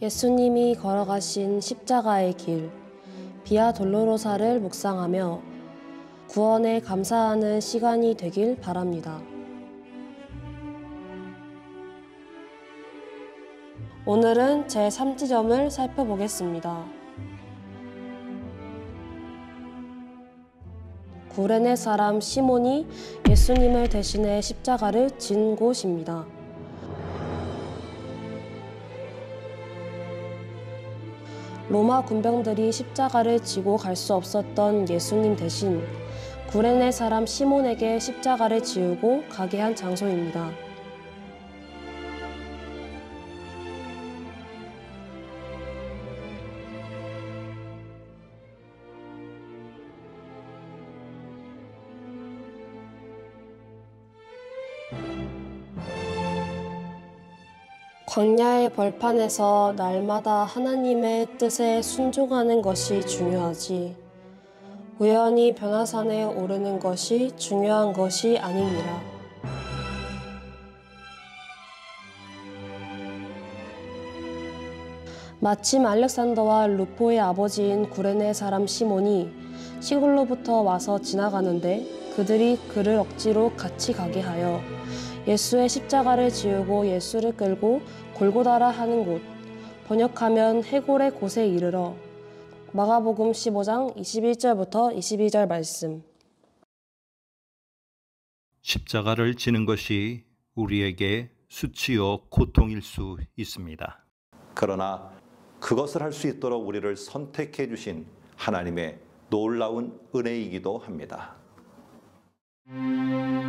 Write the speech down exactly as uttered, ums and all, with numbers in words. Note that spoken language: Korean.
예수님이 걸어가신 십자가의 길, 비아 돌로로사를 묵상하며 구원에 감사하는 시간이 되길 바랍니다. 오늘은 제삼 지점을 살펴보겠습니다. 구레네 사람 시몬이 예수님을 대신해 십자가를 진 곳입니다. 로마 군병들이 십자가를 지고 갈 수 없었던 예수님 대신 구레네 사람 시몬에게 십자가를 지우고 가게 한 장소입니다. 광야의 벌판에서 날마다 하나님의 뜻에 순종하는 것이 중요하지, 우연히 변화산에 오르는 것이 중요한 것이 아닙니다. 마침 알렉산더와 루포의 아버지인 구레네 사람 시몬이 시골로부터 와서 지나가는데 그들이 그를 억지로 같이 가게 하여 예수의 십자가를 지우고 예수를 끌고 골고다라 하는 곳, 번역하면 해골의 곳에 이르러. 마가복음 십오 장 이십일 절부터 이십이 절 말씀. 십자가를 지는 것이 우리에게 수치요 고통일 수 있습니다. 그러나 그것을 할 수 있도록 우리를 선택해 주신 하나님의 놀라운 은혜이기도 합니다.